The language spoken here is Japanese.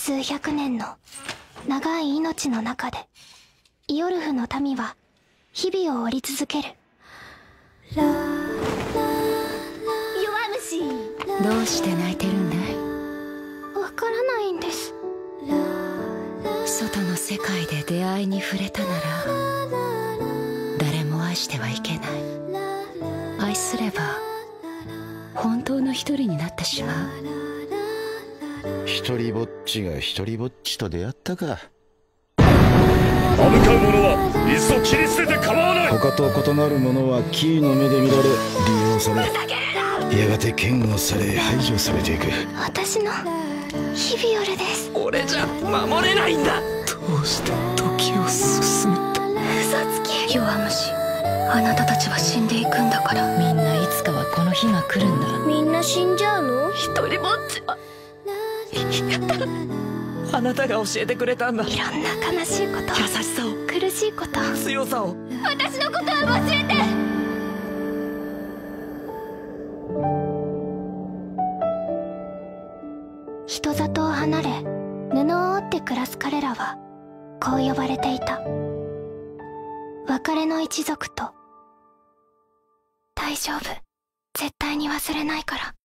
数百年の長い命の中でイオルフの民は日々を織り続ける。弱虫。 どうして泣いてるんだい？ わからないんです。 外の世界で出会いに触れたなら誰も愛してはいけない。愛すれば本当の一人になってしまう。 一人ぼっちが一人ぼっちと出会ったか。 歯向かう者はいっそ切り捨てて構わない。 他と異なる者はキーの目で見られ利用され、やがて嫌悪され排除されていく。 私のヒビオルです。 俺じゃ守れないんだ。どうして時を進めた？ 嘘つき。 弱虫、あなたたちは死んでいくんだから。みんないつかはこの日が来るんだ。 みんな死んじゃうの？ 一人ぼっち。あなたが教えてくれたんだ。 いろんな悲しいこと、 優しさを、 苦しいこと、 強さを。 私のことは忘れて。人里を離れ布を織って暮らす彼らはこう呼ばれていた。別れの一族と。大丈夫、絶対に忘れないから。